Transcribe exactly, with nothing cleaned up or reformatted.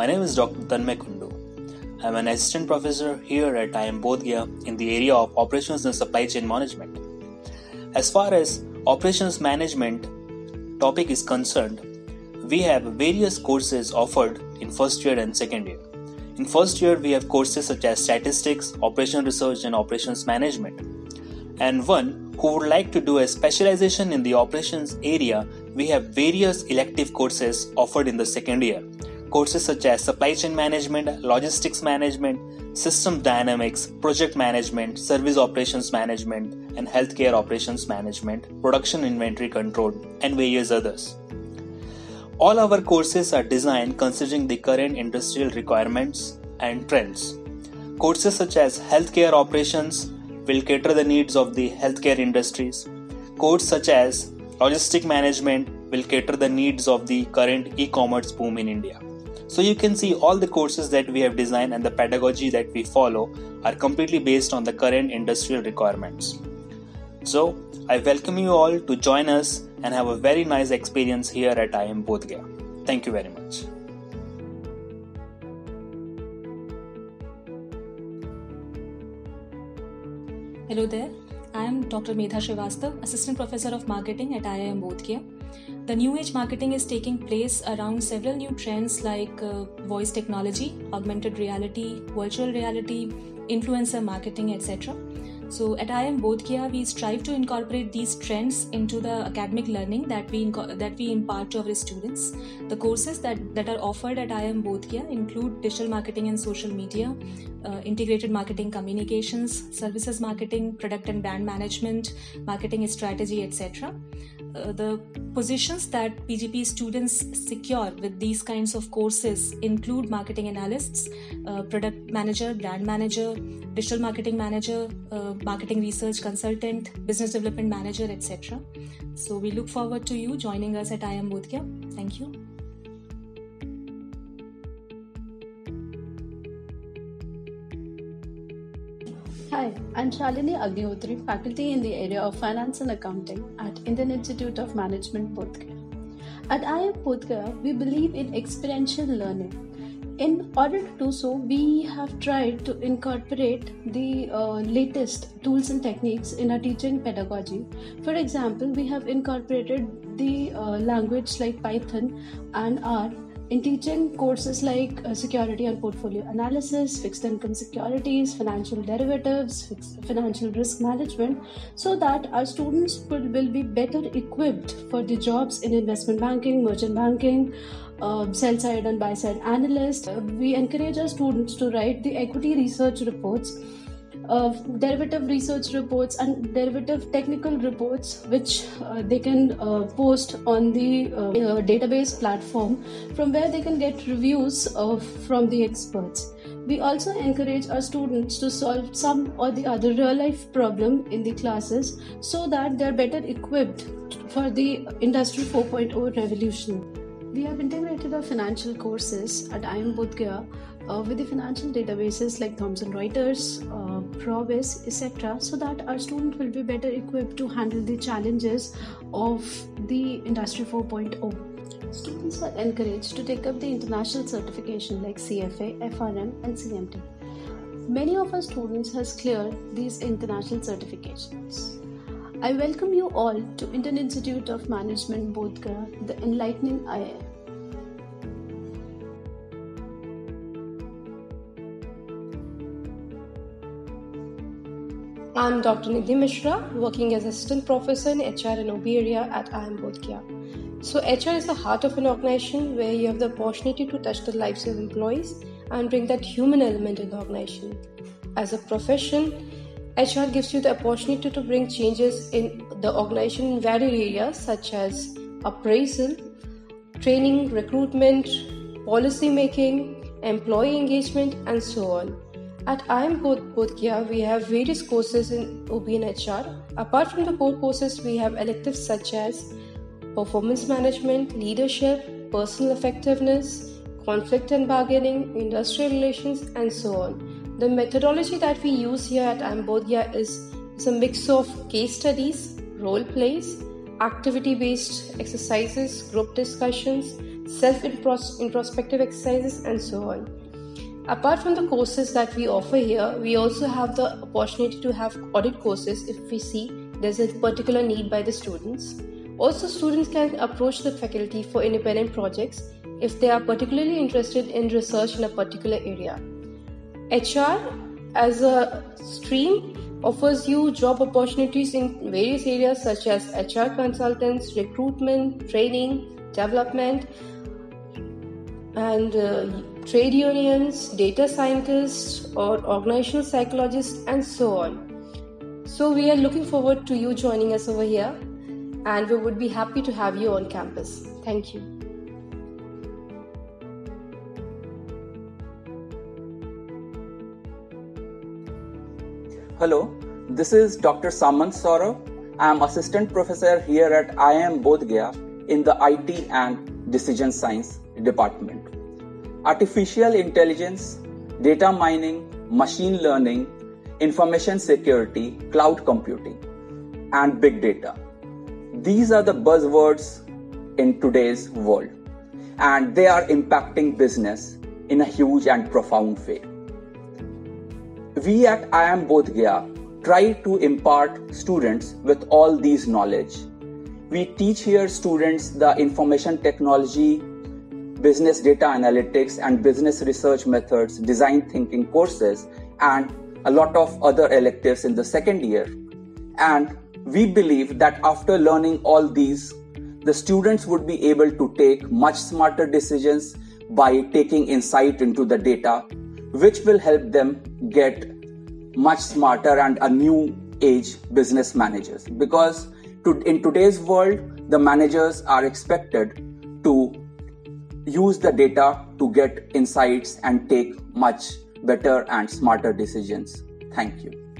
My name is Doctor Tanmay Kundu. I am an assistant professor here at I I M Bodh Gaya in the area of operations and supply chain management. As far as operations management topic is concerned, we have various courses offered in first year and second year. In first year, we have courses such as statistics, operation research, and operations management. And one who would like to do a specialization in the operations area, we have various elective courses offered in the second year. Courses such as supply chain management, logistics management, system dynamics, project management, service operations management, and healthcare operations management, production inventory control, and various others. All our courses are designed considering the current industrial requirements and trends. Courses such as healthcare operations will cater the needs of the healthcare industries. Courses such as logistic management will cater the needs of the current e-commerce boom in India. So you can see all the courses that we have designed and the pedagogy that we follow are completely based on the current industrial requirements. So I welcome you all to join us and have a very nice experience here at I I M Bodh Gaya. Thank you very much. Hello there, I am Doctor Medha Srivastav, Assistant Professor of Marketing at I I M Bodh Gaya. The new age marketing is taking place around several new trends like uh, voice technology, augmented reality, virtual reality, influencer marketing, et cetera. So at I I M Bodh Gaya, we strive to incorporate these trends into the academic learning that we inco- that we impart to our students. The courses that, that are offered at I I M Bodh Gaya include digital marketing and social media, uh, integrated marketing communications, services marketing, product and brand management, marketing strategy, et cetera. Uh, the positions that P G P students secure with these kinds of courses include marketing analysts, uh, product manager, brand manager, digital marketing manager, uh, marketing research consultant, business development manager, et cetera. So we look forward to you joining us at I I M Bodh Gaya. Thank you. Hi, I'm Shalini Agnihotri, faculty in the area of finance and accounting at Indian Institute of Management, Bodh Gaya. At I I M Bodh Gaya, we believe in experiential learning. In order to do so, we have tried to incorporate the uh, latest tools and techniques in our teaching pedagogy. For example, we have incorporated the uh, language like Python and R in teaching courses like uh, security and portfolio analysis, fixed income securities, financial derivatives, fixed financial risk management, so that our students will, will be better equipped for the jobs in investment banking, merchant banking, uh, sell-side and buy-side analyst. Uh, we encourage our students to write the equity research reports, Uh, derivative research reports and derivative technical reports, which uh, they can uh, post on the uh, uh, database platform, from where they can get reviews uh, from the experts. We also encourage our students to solve some or the other real life problem in the classes, so that they are better equipped for the Industry four point oh revolution. We have integrated our financial courses at I I M Bodh Gaya uh, with the financial databases like Thomson Reuters, uh, Probis, et cetera, so that our students will be better equipped to handle the challenges of the Industry four point oh. Students are encouraged to take up the international certification like C F A, F R M, and C M T. Many of our students has cleared these international certifications. I welcome you all to Indian Institute of Management, Bodh Gaya, the enlightening I I M. I'm Doctor Nidhi Mishra, working as Assistant Professor in H R and O B area at I I M Bodh Gaya. So H R is the heart of an organization where you have the opportunity to touch the lives of employees and bring that human element in the organization. As a profession, H R gives you the opportunity to bring changes in the organization in various areas such as appraisal, training, recruitment, policy making, employee engagement, and so on. At I I M Bodh Gaya, we have various courses in O B and H R. Apart from the core courses, we have electives such as performance management, leadership, personal effectiveness, conflict and bargaining, industrial relations, and so on. The methodology that we use here at I I M Bodh Gaya is, is a mix of case studies, role plays, activity-based exercises, group discussions, self-introspective exercises, and so on. Apart from the courses that we offer here, we also have the opportunity to have audit courses if we see there's a particular need by the students. Also, students can approach the faculty for independent projects if they are particularly interested in research in a particular area. H R as a stream offers you job opportunities in various areas such as H R consultants, recruitment, training, development, and uh, trade unions, data scientists, or organizational psychologists, and so on. So we are looking forward to you joining us over here, and we would be happy to have you on campus. Thank you. Hello, this is Doctor Samant Saurav. I am Assistant Professor here at I I M Bodh Gaya in the I T and Decision Science Department. Artificial intelligence, data mining, machine learning, information security, cloud computing, and big data. These are the buzzwords in today's world, and they are impacting business in a huge and profound way. We at I I M Bodh Gaya try to impart students with all these knowledge. We teach here students the information technology, business data analytics, and business research methods, design thinking courses, and a lot of other electives in the second year. And we believe that after learning all these, the students would be able to take much smarter decisions by taking insight into the data, which will help them get much smarter and a new age business managers. Because to, in today's world, the managers are expected to use the data to get insights and take much better and smarter decisions. Thank you.